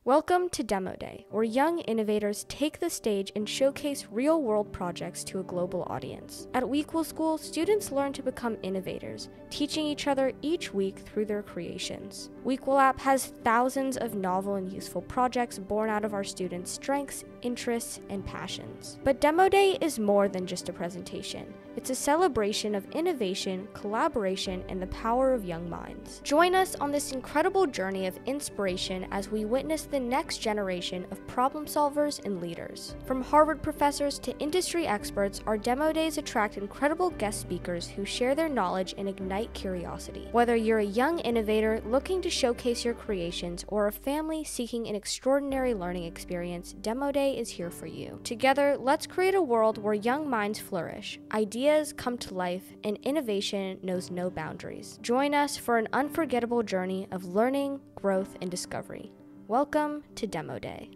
Welcome to Demo Day, where young innovators take the stage and showcase real-world projects to a global audience. At Wequel School, students learn to become innovators, teaching each other each week through their creations. Wequel App has thousands of novel and useful projects born out of our students' strengths, interests, and passions. But Demo Day is more than just a presentation. It's a celebration of innovation, collaboration, and the power of young minds. Join us on this incredible journey of inspiration as we witness the next generation of problem solvers and leaders. From Harvard professors to industry experts, our Demo Days attract incredible guest speakers who share their knowledge and ignite curiosity. Whether you're a young innovator looking to showcase your creations or a family seeking an extraordinary learning experience, Demo Day is here for you. Together, let's create a world where young minds flourish, ideas come to life, and innovation knows no boundaries. Join us for an unforgettable journey of learning, growth, and discovery. Welcome to Demo Day.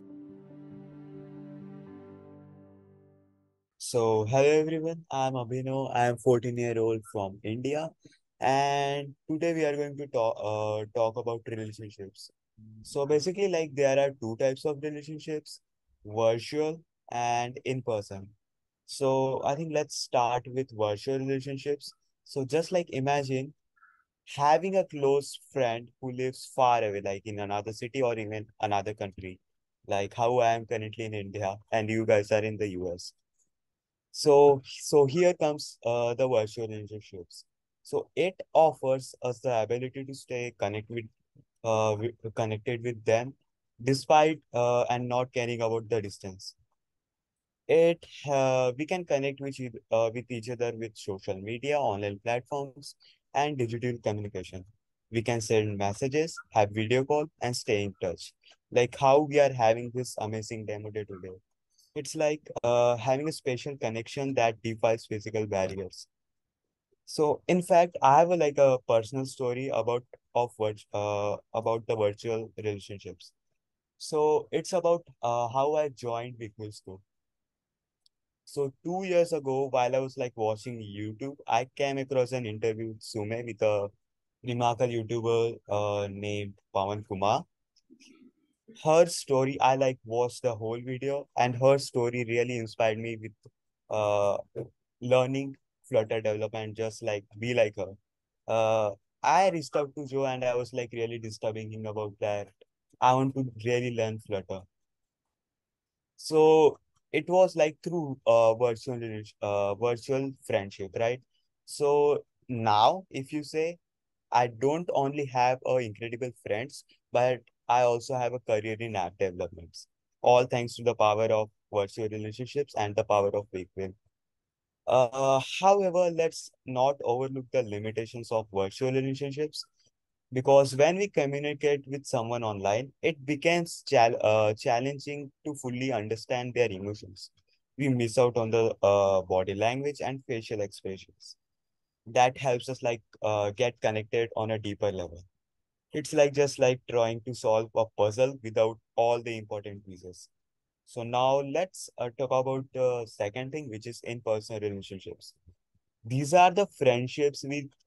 So, hello everyone, I'm Abhinav. I'm 14-year-old from India, and today we are going to talk about relationships. So basically, like there are two types of relationships, virtual and in person. So I think let's start with virtual relationships. So just like imagine having a close friend who lives far away, like in another city or even another country, like how I am currently in India and you guys are in the US. So here comes the virtual relationships. So it offers us the ability to stay connected with them despite and not caring about the distance. It We can connect with each other with social media, online platforms, and digital communication. We can send messages, have video call, and stay in touch. Like how we are having this amazing demo day today. It's like having a special connection that defies physical barriers. So, in fact, I have like a personal story about the virtual relationships. So it's about how I joined Big School. So 2 years ago, while I was like watching YouTube, I came across an interview with Sume with a remarkable YouTuber named Pawan Kumar. Her story, I like watched the whole video, and her story really inspired me with uh learning Flutter development, just like be like her. Uh, I reached out to Joe and I was like really disturbing him about that. I want to really learn Flutter. So it was like through virtual friendship, right? So now, if you say I don't only have incredible friends, but I also have a career in app developments. All thanks to the power of virtual relationships and the power of Wakefield. However, let's not overlook the limitations of virtual relationships because when we communicate with someone online, it becomes challenging to fully understand their emotions. We miss out on the body language and facial expressions. That helps us get connected on a deeper level. It's like just like trying to solve a puzzle without all the important pieces. So now let's talk about the second thing, which is in-person relationships. These are the friendships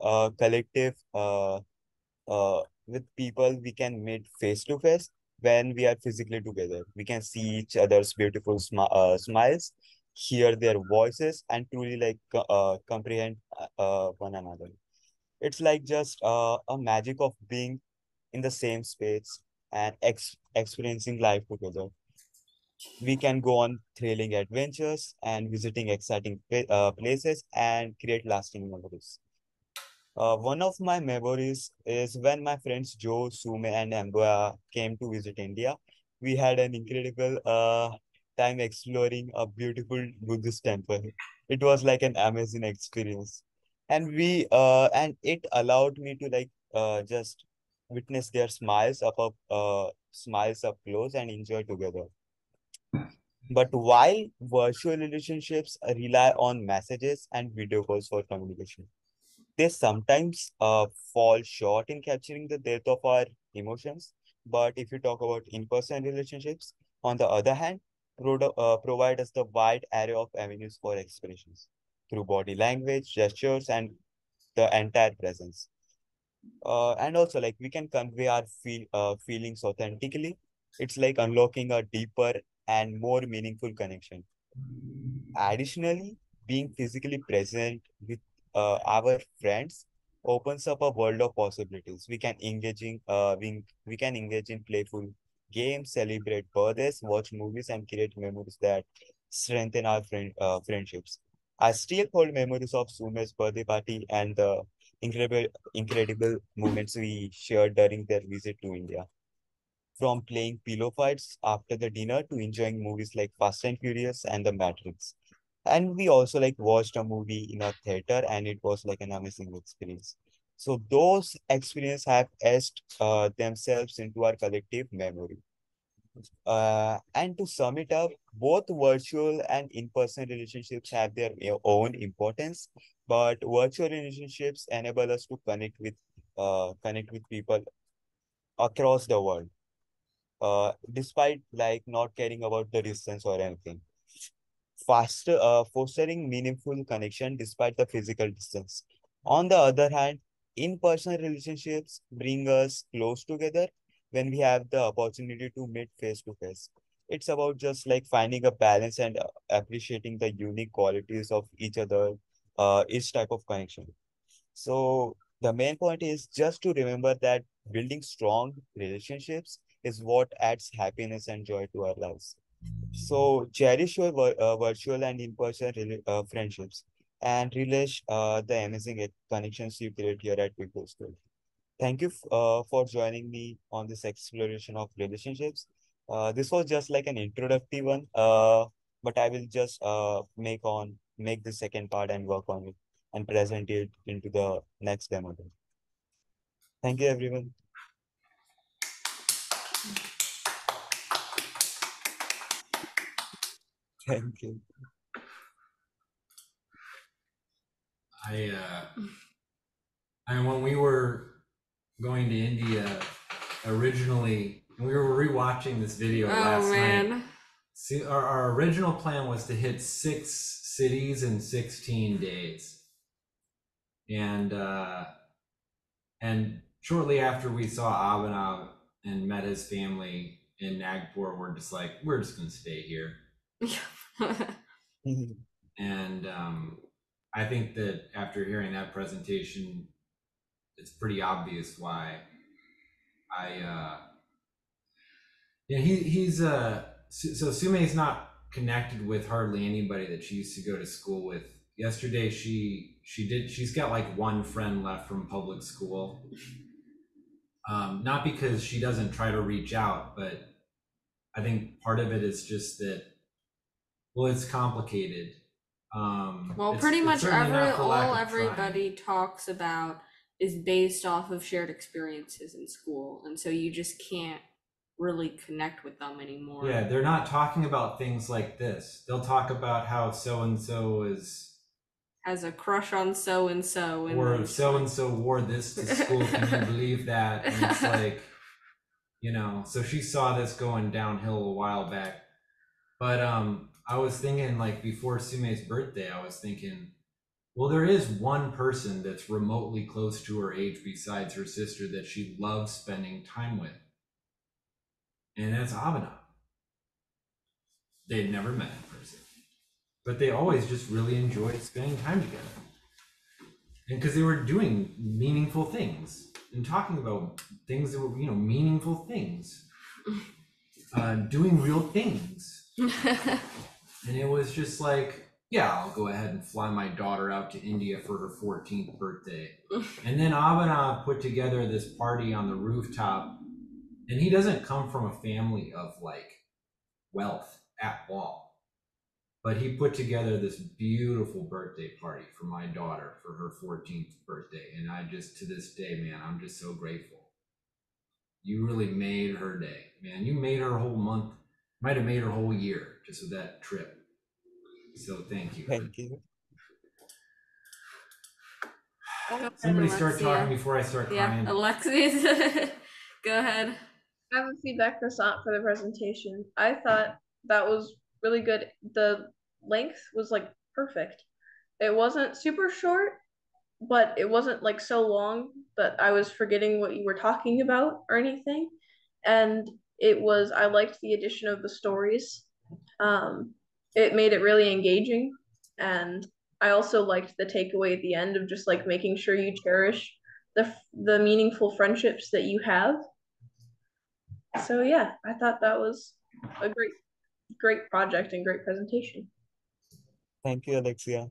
with people we can meet face to face when we are physically together. We can see each other's beautiful smiles, hear their voices, and truly comprehend one another. It's like just a magic of being in the same space and experiencing life together. We can go on thrilling adventures and visiting exciting places and create lasting memories. One of my memories is when my friends Joe, Sume, and Amboa came to visit India. We had an incredible time exploring a beautiful Buddhist temple. It was like an amazing experience, and it allowed me to just witness their smiles up close and enjoy together. But while virtual relationships rely on messages and video calls for communication, they sometimes fall short in capturing the depth of our emotions. But if you talk about in-person relationships, on the other hand, provide us the wide array of avenues for expressions through body language, gestures, and the entire presence. And also, like we can convey our feelings authentically It's like unlocking a deeper and more meaningful connection. Additionally, being physically present with our friends opens up a world of possibilities. We can engage in playful games, celebrate birthdays, watch movies, and create memories that strengthen our friendships. I still hold memories of Sume's birthday party and the incredible moments we shared during their visit to India. From playing pillow fights after the dinner to enjoying movies like Fast and Furious and The Matrix. And we also like watched a movie in a theater and it was like an amazing experience. So those experiences have etched themselves into our collective memory. And to sum it up, both virtual and in-person relationships have their own importance, but virtual relationships enable us to connect with people across the world, despite like not caring about the distance or anything. Fostering meaningful connection despite the physical distance. On the other hand, in-person relationships bring us close together when we have the opportunity to meet face to face. It's about just like finding a balance and appreciating the unique qualities of each type of connection. So the main point is just to remember that building strong relationships is what adds happiness and joy to our lives. So cherish your virtual and in-person friendships and relish the amazing connections you create here at People School. Thank you for joining me on this exploration of relationships. This was just like an introductory one, but I will just make the second part and work on it and present it into the next demo. Thank you, everyone. Thank you. I when we were going to India originally, we were rewatching this video last night. See, our original plan was to hit 6 cities in 16 days, and shortly after we saw Abhinav and met his family in Nagpur, we're just gonna stay here. And I think that after hearing that presentation, it's pretty obvious why yeah, he's so Sume's not connected with hardly anybody that she used to go to school with. Yesterday she's got like one friend left from public school. Not because she doesn't try to reach out, but I think part of it is just that, well, it's complicated. Well, pretty much everybody talks about is based off of shared experiences in school, and so you just can't really connect with them anymore. Yeah, they're not talking about things like this. They'll talk about how so and so has a crush on so and so, or so and so wore this to school. Can you believe that? And it's like, so she saw this going downhill a while back. But I was thinking, like, before Sume's birthday, I was thinking, well, there is one person that's remotely close to her age besides her sister that she loves spending time with, and that's Abhinav. They'd never met in person, but they always just really enjoyed spending time together. And because they were doing meaningful things and talking about things that were, meaningful things, doing real things. And it was just like, yeah, I'll go ahead and fly my daughter out to India for her 14th birthday. And then Abhinav put together this party on the rooftop. And he doesn't come from a family of like wealth at all. But he put together this beautiful birthday party for my daughter for her 14th birthday. And I just, to this day, man, I'm just so grateful. You really made her day, man. You made her whole month, might have made her whole year just with that trip. So thank you. Thank you. Somebody start talking before I start crying. Yeah, Alexis, go ahead. I have a feedback for Sant for the presentation. I thought that was really good. The length was like perfect. It wasn't super short, but it wasn't like so long that I was forgetting what you were talking about or anything. And I liked the addition of the stories. It made it really engaging, and I also liked the takeaway at the end of just like making sure you cherish the meaningful friendships that you have. So yeah, I thought that was a great project and great presentation. Thank you, Alexia.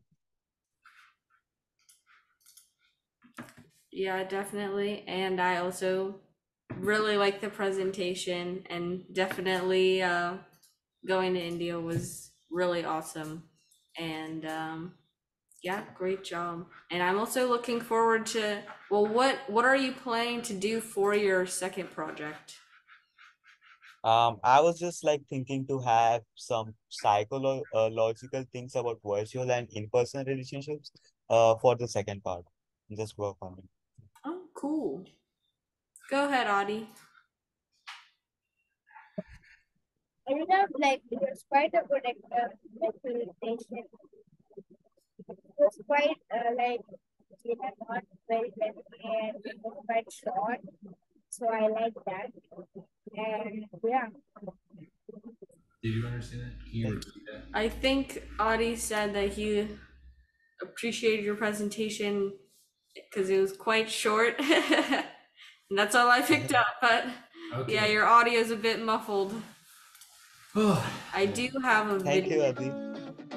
Yeah, definitely. And I also really like the presentation, and definitely going to India was really awesome. And yeah, great job. And I'm also looking forward to, well, what are you planning to do for your second project? I was just like thinking to have some psychological things about virtual and in-person relationships for the second part. Just work on it. Oh, cool. Go ahead, Audie. I don't know, like it was quite a good presentation. It was quite like not very lengthy and it was quite short. So I like that. And yeah. Did you understand that? Can you repeat that? I think Audie said that he appreciated your presentation because it was quite short. And that's all I picked up, but Okay. yeah, your audio is a bit muffled. Oh, I do have a Thank you, video. Adi.